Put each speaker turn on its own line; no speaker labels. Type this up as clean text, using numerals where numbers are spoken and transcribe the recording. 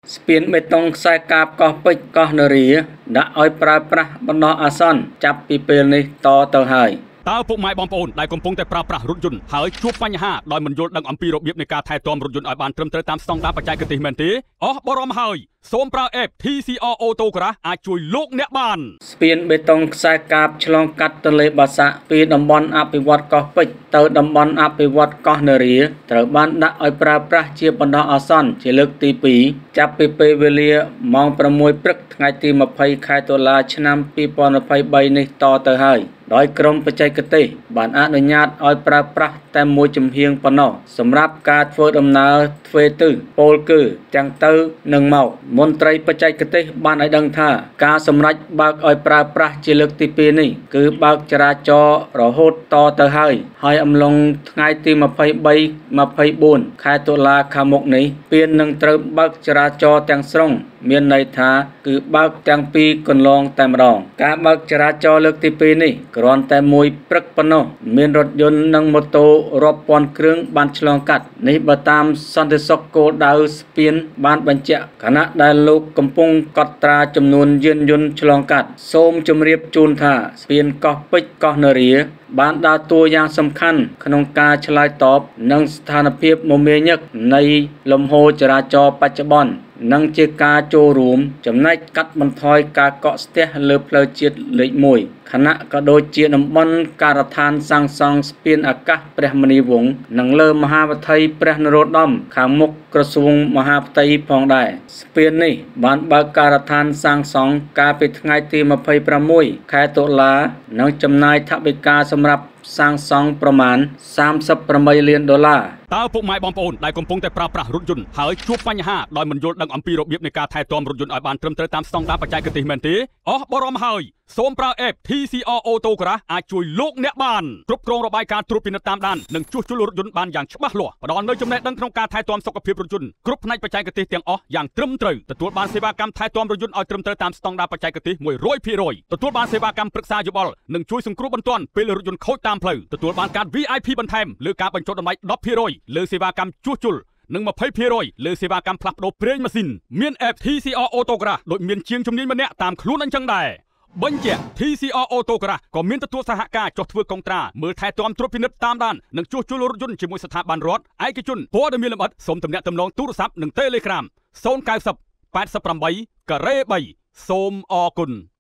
ស្ពានបេតុងខ្សែកាបកោះពេជ្រកោះនរាដាក់ឲ្យប្រើប្រាស់បណ្ដោះអាសន្នចាប់ពីពេលនេះតទៅហើយ
តើពុកម៉ែបងប្អូនដែលកំពុងតែប្រើប្រាស់រថយន្តហើយជួបបញ្ហាដោយមិនយល់ដឹងអំពីរបៀបនៃការថែទាំរថយន្តឲ្យបានត្រឹមត្រូវតាមស្តង់ដារបច្ចេកទេសមែនទេអស់បរមហើយសូមប្រើ app TCR Autocross អាចជួយលោកអ្នកបាន
ស្ពានបេតុងខ្សែកាបឆ្លងកាត់ទន្លេបាសាក់ពីតំបន់អភិវឌ្ឍកោះពេជ្រទៅតំបន់អភិវឌ្ឍកោះនរាត្រូវបានដាក់ឲ្យប្រើប្រាស់ជាបណ្ដោះអាសន្នជាលើកទី2ចាប់ពីពេលវេលាម៉ោង6ព្រឹកថ្ងៃទី20ខែតុលាឆ្នាំ2023នេះតទៅហើយដោយក្រុមបច្ចេកទេសបានអនុញ្ញាតឲ្យប្រើប្រាស់តែមួយជំហានប៉ុណ្ណោះសម្រាប់ការធ្វើដំណើរទ្វេទិសពោលគឺទាំងទៅនិងមកមន្ត្រីបច្ចេកទេសបានឲ្យដឹងថាការសម្រេចបើកឲ្យប្រើប្រាស់ជាលើកទី2នេះគឺបើកចរាចរណ៍រហូតតទៅហើយអំឡុងថ្ងៃទី23-24ខែតុលាខាងមុខនេះស្ពាននឹងត្រូវបើកចរាចរណ៍ទាំងស្រុងមានន័យថាគឺបើកទាំងពីរកន្លងតែម្ដងការបើកចរាចរណ៍លើកទី2នេះគ្រាន់តែមួយព្រឹកប៉ុណ្ណោះមានរថយន្តនិងម៉ូតូរាប់ពាន់គ្រឿងបានឆ្លងកាត់នេះបើតាមសន្តិសុខគោលដៅស្ពានបានបញ្ជាក់ខណៈដែលលោកកំពុងកត់ត្រាចំនួនយានយន្តឆ្លងកាត់សូមជម្រាបជូនថាស្ពានកោះពេជ្រកោះនរាបានដើរតួយ៉ាងសំខាន់ក្នុងការឆ្លើយតបនឹងស្ថានភាពមមាញឹកនៃលំហូរចរាចរណ៍បច្ចុប្បន្ននិងជាការចូលរួមចំណែកកាត់បន្ថយការកកស្ទះលើផ្លូវជាតិលេខ1ខណៈក៏ដូចជាតំបន់ការដ្ឋានសាងសង់ស្ពានអាកាសព្រះមុនីវង្សនិងលើមហាវិថីព្រះនរោត្តមខាងមុខក្រសួងមហាផ្ទៃផងដែរស្ពាននេះបានបើកការដ្ឋានសាងសង់កាលពីថ្ងៃទី26ខែតុលានិងចំណាយថវិកាសម្រាប់សាងសង់ប្រមាណ$38 លាន
តើពុកម៉ែបងប្អូនដែលកំពុងតែប្រើប្រាស់រថយន្តហើយជួបបញ្ហាដោយមិនយល់ដឹងអំពីរបៀបនៃការថែទាំរថយន្តឲ្យបានត្រឹមត្រូវតាមស្តង់ដារបច្ចេកទេសមែនទេអស់បរមហើយសូមប្រើ app TCR Autocross អាចជួយលោកអ្នកបានគ្រប់គ្រងរបាយការណ៍ត្រួតពិនិត្យតាមដាននិងជួសជុលរថយន្តបានយ៉ាងច្បាស់លាស់ផ្ដល់នូវចំណេះដឹងក្នុងការថែទាំសុខភាពរថយន្តគ្រប់ផ្នែកបច្ចេកទេសទាំងអស់យ៉ាងត្រឹមត្រូវទទួលបានសេវាកម្មថែទាំរថយន្តឲ្យត្រឹមត្រូវតាមស្តង់ដារបច្ចេកទេស 100% ទទួលបានសេវាកម្មប្រឹក្សាយោបល់និងជួយសង្គ្រោះបន្ទាន់ពេលរថយន្តខូចតាមផ្លូវទទួលបានការ VIP បន្ថែមលើការបញ្ចុះតម្លៃ 10% លើសេវាកម្មជួសជុលនិង 20% លើសេវាកម្មផ្លាស់ប្ដូរប្រេងម៉ាស៊ីនមាន app TCR Autocross ដូចមានជាងជំនាញម្នាក់តាមខ្លួនអញ្ចឹងដែរបញ្ជាក់ TCR Autocross ក៏មានទទួលសហការចុះធ្វើកុងត្រាមើលថែទាំត្រួតពិនិត្យតាមដាននិងជួសជុលរថយន្តជាមួយស្ថាប័នរដ្ឋឯកជនព័ត៌មានលម្អិតសូមទំនាក់ទំនងទូរស័ព្ទនិង Telegram 090 88 3សូមអរគុណ